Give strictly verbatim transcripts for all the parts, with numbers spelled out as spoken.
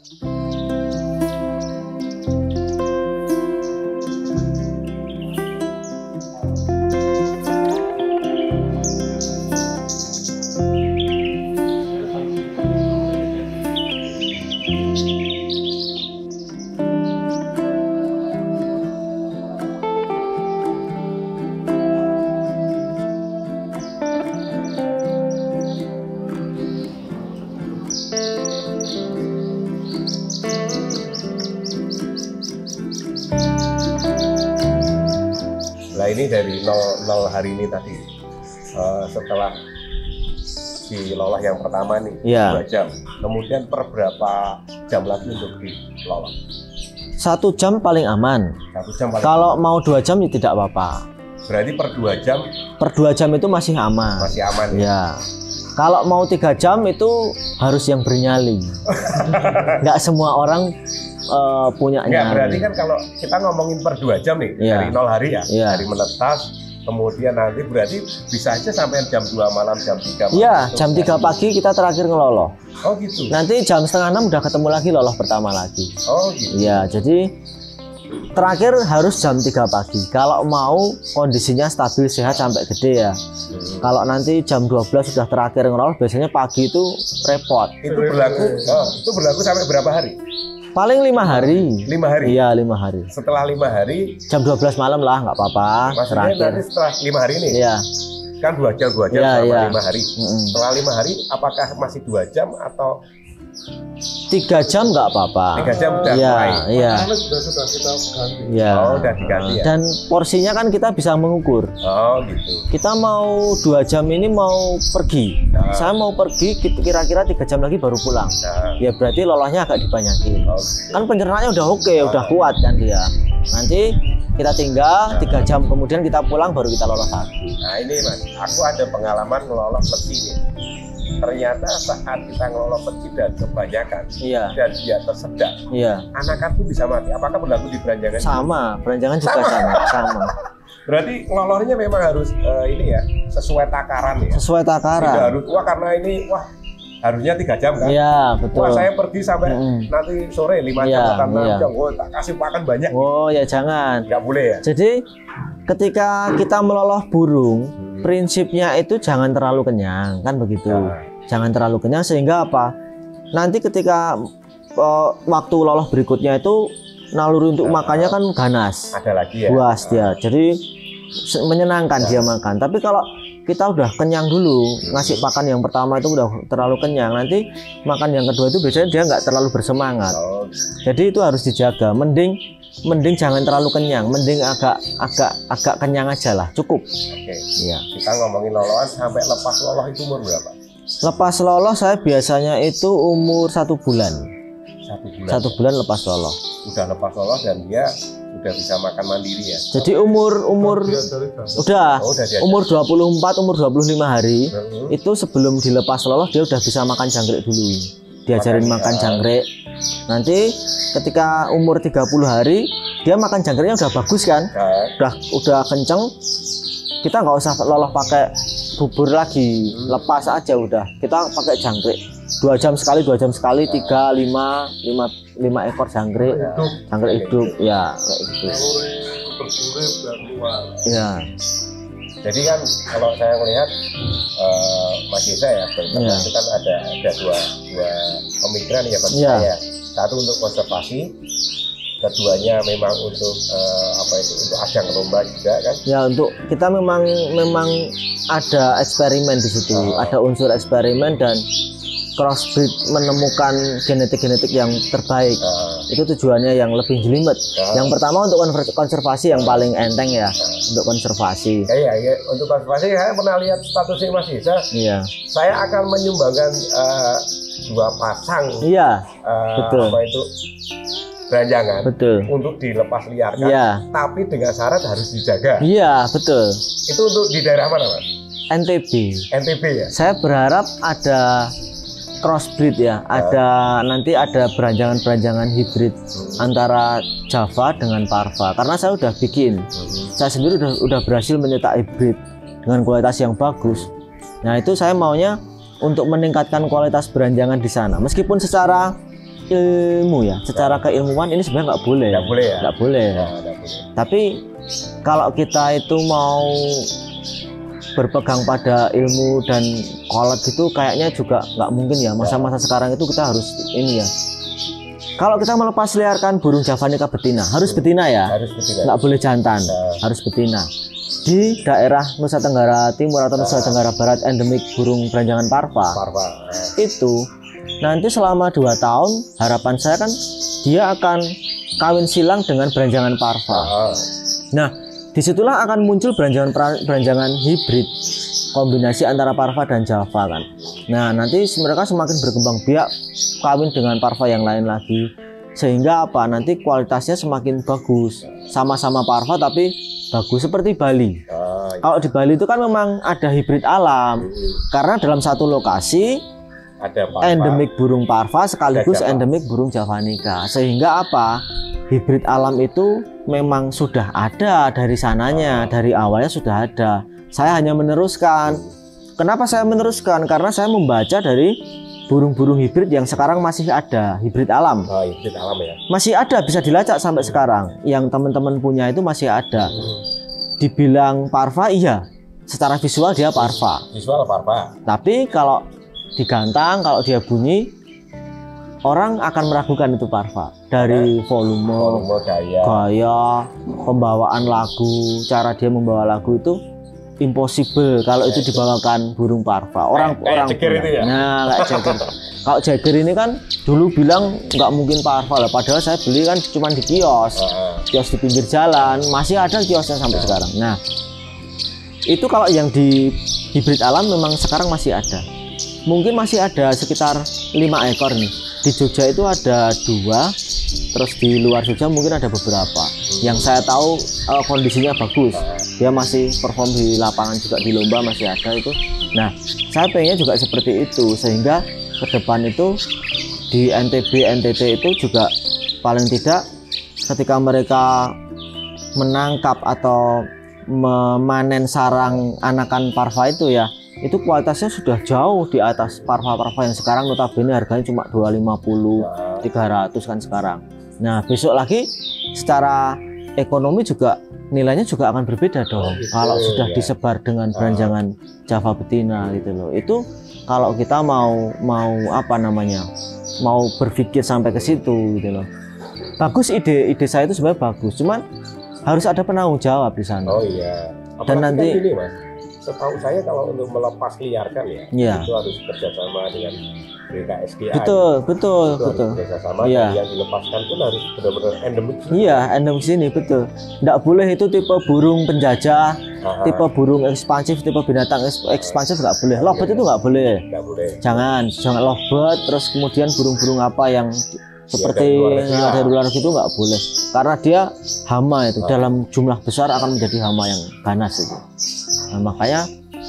Nah ini dari nol, nol hari ini tadi, uh, setelah dilolah yang pertama nih, ya. dua jam, kemudian per berapa jam lagi untuk dilolah? Satu jam paling aman. Satu jam paling Kalau aman. mau dua jam ya tidak apa-apa. Berarti per dua jam? Per dua jam itu masih aman. Masih aman ya? Ya. Kalau mau tiga jam itu harus yang bernyali. Nggak semua orang uh, punya nyali. Nggak, berarti kan kalau kita ngomongin per dua jam nih, ya. dari nol hari ya, ya. dari menetas, kemudian nanti berarti bisa aja sampai jam dua malam, jam tiga malam. Iya, jam tiga pagi kita terakhir ngeloloh. Oh gitu? Nanti jam setengah enam udah ketemu lagi loloh pertama lagi. Oh gitu? Iya, jadi terakhir harus jam tiga pagi. Kalau mau kondisinya stabil, sehat sampai gede ya. Hmm. Kalau nanti jam dua belas sudah terakhir ngeloloh, biasanya pagi itu repot. Itu berlaku, oh, itu berlaku sampai berapa hari? Paling lima hari. Lima hari? Iya, lima hari. Setelah lima hari? Jam dua belas malam lah, nggak apa-apa. Maksudnya terakhir. nanti setelah lima hari ini? Iya. Kan dua jam, dua jam ya, selama ya. lima hari. Mm-mm. Setelah lima hari, apakah masih dua jam atau? Tiga jam nggak apa-apa. Tiga jam udah ya, mulai? Iya. Sudah kita ganti. Ya. Oh, udah diganti ya? Dan porsinya kan kita bisa mengukur. Oh gitu. Kita mau dua jam ini mau pergi. Nah. Saya mau pergi kira-kira tiga jam lagi baru pulang. Nah. Ya berarti lolahnya agak dibanyakin. Oh, gitu. Kan pencernaannya udah oke, okay, oh. udah kuat kan dia. Nanti kita tinggal tiga jam kemudian kita pulang baru kita lolos lagi. Nah ini mas, aku ada pengalaman ngelola peci nih. Ternyata saat kita ngelola peci dan kebanyakan, iya. dan dia tersedak, iya. anakan itu bisa mati. Apakah berlaku di beranjangan? Sama, beranjangan juga sama. sama. sama. Berarti ngelolornya memang harus uh, ini ya, sesuai takaran ya. Sesuai takaran. Tidak harus, wah karena ini wah harusnya tiga jam kan? Iya betul. Wah saya pergi sampai mm. nanti sore lima jam ya, atau enam ya. jam, oh tak kasih makan banyak. Oh ya jangan. Nggak boleh ya. Jadi ketika kita meloloh burung, hmm. prinsipnya itu jangan terlalu kenyang kan begitu. Nah. Jangan terlalu kenyang sehingga apa? Nanti ketika uh, waktu loloh berikutnya itu naluri untuk nah. makannya kan ganas. Ada lagi ya. Buas dia. Jadi menyenangkan nah. dia makan. Tapi kalau kita udah kenyang dulu, ngasih pakan yang pertama itu udah terlalu kenyang, nanti makan yang kedua itu biasanya dia nggak terlalu bersemangat. Oh. Jadi itu harus dijaga. Mending, mending jangan terlalu kenyang, mending agak agak agak kenyang aja lah, cukup. Oke. Ya. Kita ngomongin lolohan sampai lepas loloh itu umur berapa? Lepas loloh saya biasanya itu umur satu bulan. Satu bulan. Satu bulan lepas loloh. Udah lepas loloh dan dia udah bisa makan mandiri ya. Jadi umur umur udah, oh, udah umur dua puluh empat umur dua puluh lima hari uh-huh. itu sebelum dilepas loloh dia udah bisa makan jangkrik dulu. Diajarin makan, makan jangkrik. Nanti ketika umur tiga puluh hari dia makan jangkriknya udah bagus kan? Uh. Udah udah kenceng. Kita nggak usah loloh pakai bubur lagi, hmm. lepas aja udah. Kita pakai jangkrik. Dua jam sekali, dua jam sekali, tiga, lima, lima, lima ekor jangkrik, ya. jangkrik hidup, ya kayak gitu. Ya. Jadi kan kalau saya melihat uh, Mas Yesa ya, ya. itu kan ada ada dua dua pemikiran ya bagi ya. saya. Satu untuk konservasi, keduanya memang untuk uh, apa itu untuk ajang lomba juga kan? Ya untuk kita memang memang ada eksperimen di situ, oh. ada unsur eksperimen dan crossbreed menemukan genetik-genetik yang terbaik. Uh, itu tujuannya yang lebih jelimet. Uh, yang pertama untuk konservasi yang paling enteng ya, uh, untuk konservasi. Ya, ya, ya, untuk konservasi saya pernah lihat statusnya Mas Yesa. Iya. Saya akan menyumbangkan uh, dua pasang. Iya. Uh, betul. Apa itu beranjangan. Betul. Untuk dilepas liarkan. Iya. Tapi dengan syarat harus dijaga. Iya, betul. Itu untuk di daerah mana, Mas? N T B. N T B ya. Saya berharap ada crossbreed ya, ada nanti ada beranjangan-beranjangan hibrid hmm. antara Java dengan Parva. Karena saya udah bikin, hmm. saya sendiri udah udah berhasil mencetak hibrid dengan kualitas yang bagus. Nah itu saya maunya untuk meningkatkan kualitas beranjangan di sana. Meskipun secara ilmu ya, secara keilmuan ini sebenarnya nggak boleh. Nggak boleh ya. Nggak boleh. Nah, nggak boleh. Tapi kalau kita itu mau berpegang pada ilmu dan kolot gitu, kayaknya juga nggak mungkin ya. Masa-masa sekarang itu kita harus ini ya. Kalau kita melepas liarkan burung javanica betina, harus betina ya. Harus betina. Nggak boleh jantan, Nah. harus betina. Di daerah Nusa Tenggara Timur atau Nusa Nah. Tenggara Barat endemik burung beranjangan parva. Parva. Itu nanti selama dua tahun harapan saya kan dia akan kawin silang dengan beranjangan parva. Nah. Nah, disitulah akan muncul beranjangan beranjangan hibrid, kombinasi antara parva dan java kan. Nah, nanti mereka semakin berkembang biak kawin dengan parva yang lain lagi, sehingga apa? Nanti kualitasnya semakin bagus. Sama-sama parva tapi bagus seperti Bali. Nah, Kalau di Bali itu kan memang ada hibrid alam, karena dalam satu lokasi ada parva. endemik burung parva sekaligus Ada Java. endemik burung javanica, sehingga apa? Hibrid alam itu memang sudah ada dari sananya, dari awalnya sudah ada. Saya hanya meneruskan. Kenapa saya meneruskan? Karena saya membaca dari burung-burung hibrid yang sekarang masih ada, hibrid alam. Oh, hibrid alam ya. Masih ada, bisa dilacak sampai sekarang. Yang teman-teman punya itu masih ada. Dibilang parva, iya. Secara visual dia parva. Visual parva. Tapi kalau digantang, kalau dia bunyi, orang akan meragukan itu parva. Dari volume, Volume gaya. gaya, pembawaan lagu, cara dia membawa lagu itu impossible kalau itu dibawakan burung parva. Orang Kayak- kayak orang Jagger punya. itu ya? Nah, kayak Jagger. Kalau Jagger ini kan dulu bilang nggak mungkin parva lah. Padahal saya beli kan cuma di kios, Nah, kios di pinggir jalan, masih ada kiosnya sampai sekarang. Nah, itu kalau yang di hibrid alam memang sekarang masih ada. Mungkin masih ada sekitar lima ekor nih. Di Jogja itu ada dua, terus di luar Jogja mungkin ada beberapa. Yang saya tahu eh, kondisinya bagus. Dia masih perform di lapangan juga, di lomba masih ada itu. Nah, saya pengennya juga seperti itu, sehingga ke depan itu di N T B N T T itu juga paling tidak ketika mereka menangkap atau memanen sarang anakan parva itu ya, itu kualitasnya sudah jauh di atas parva-parva yang sekarang notabene harganya cuma dua ratus lima puluh, tiga ratus kan sekarang. Nah, besok lagi secara ekonomi juga nilainya juga akan berbeda dong. gitu, Kalau sudah ya. disebar dengan beranjangan Java betina gitu loh. Itu kalau kita mau mau apa namanya? Mau berpikir sampai ke situ gitu loh. Bagus ide ide saya itu sebenarnya bagus, cuman harus ada penanggung jawab di sana. Oh iya. Dan Apalagi nanti- kan gini, Mas. Setahu saya kalau untuk melepas liarkan ya, Iya. itu harus kerjasama dengan B K S D A. Betul, betul, Itu betul. harus kerjasama. Iya. Dan yang dilepaskan pun harus benar-benar endemik. Iya, endemik sini betul. Nggak boleh itu tipe burung penjajah, Aha, tipe burung ekspansif, tipe binatang eks- ekspansif nggak boleh. Lovebird itu nggak boleh. nggak boleh. Jangan, jangan lovebird. Terus kemudian burung-burung apa yang seperti dari luar negeri yang lah. dari luar negeri itu nggak boleh. Karena dia hama itu dalam jumlah besar akan menjadi hama yang ganas itu. Nah, makanya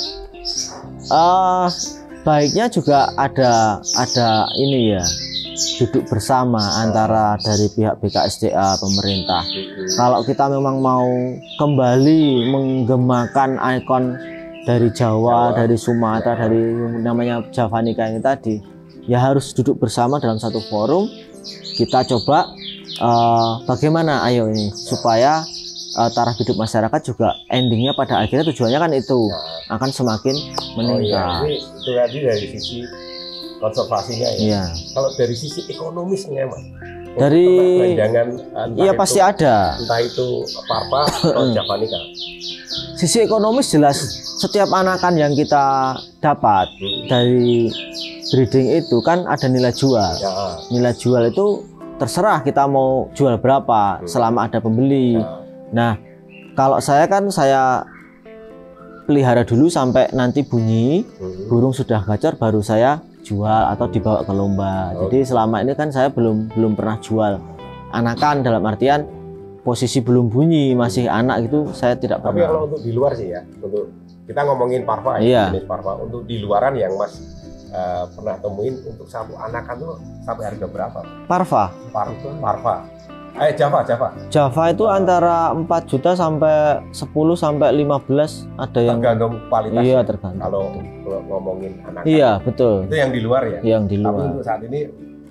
eh baiknya juga ada ada ini ya, duduk bersama antara dari pihak B K S D A, pemerintah. Kalau kita memang mau kembali menggemakan ikon dari Jawa, Jawa. dari Sumatera, dari namanya Javanica ini tadi, ya harus duduk bersama dalam satu forum. Kita coba eh, bagaimana ayo ini supaya eh, taraf hidup masyarakat juga endingnya pada akhirnya tujuannya kan itu akan semakin Oh iya, meningkat. ini itu tadi dari sisi konservasinya ya. Iya. Kalau dari sisi ekonomisnya, Mas. untuk Dari- perbandingan entah Iya itu- pasti ada. entah itu parva atau javanica. Sisi ekonomis jelas setiap anakan yang kita dapat Hmm. dari breeding itu kan ada nilai jual. Ya, Nilai jual itu terserah kita mau jual berapa selama ada pembeli. ya. Nah, kalau saya kan saya pelihara dulu sampai nanti bunyi Hmm. burung sudah gacor baru saya jual atau dibawa ke lomba. Oh. Jadi selama ini kan saya belum belum pernah jual anakan, dalam artian posisi belum bunyi masih anak gitu saya tidak Tapi pernah. kalau untuk di luar sih ya, untuk kita ngomongin parva Iya. ya, jenis parva untuk di luaran yang Mas eh, pernah temuin untuk satu anakan tuh sampai harga berapa? Parva Par parva. Eh Java, Java. Java itu antara empat juta sampai sepuluh sampai lima belas, ada yang Tergantung kualitas. iya tergantung. Kalau kalau ngomongin anakan. Iya, betul. Itu yang di luar ya. Yang di Tapi luar. untuk saat ini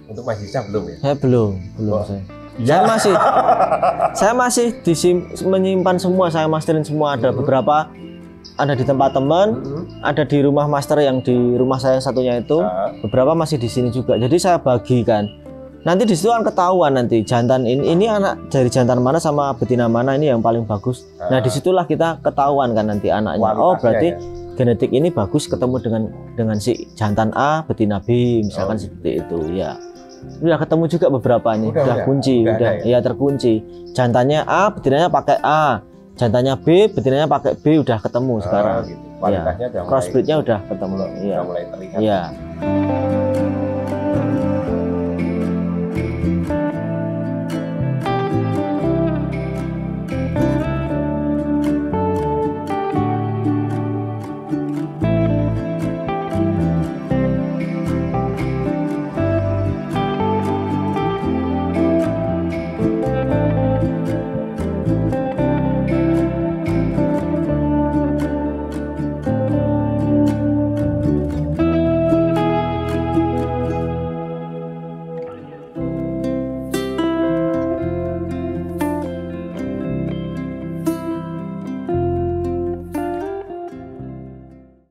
untuk Mas Isa belum ya? Saya belum, belum Oh. saya. Saya masih, saya masih disim, menyimpan semua, saya masterin semua. Ada Hmm. beberapa, ada di tempat teman, Hmm. ada di rumah master yang di rumah saya satunya itu, Ah. beberapa masih di sini juga. Jadi saya bagikan. Nanti di situ kan ketahuan nanti jantan ini, ini anak dari jantan mana sama betina mana ini yang paling bagus. Nah Ah. disitulah kita ketahuan kan nanti anaknya. Oh Kualitasnya berarti ya? genetik ini bagus ketemu dengan dengan si jantan A, betina B, misalkan Oh. seperti itu ya. Udah ketemu juga beberapa nih, Udah, udah, udah. kunci, Udah udah, ada ya? ya terkunci. Jantannya A, betinanya pakai A, jantannya B, betinanya pakai B, udah ketemu Ah, sekarang. gitu. Kualitasnya udah mulai- Crossbreednya udah ketemu, udah iya, mulai terlihat. iya.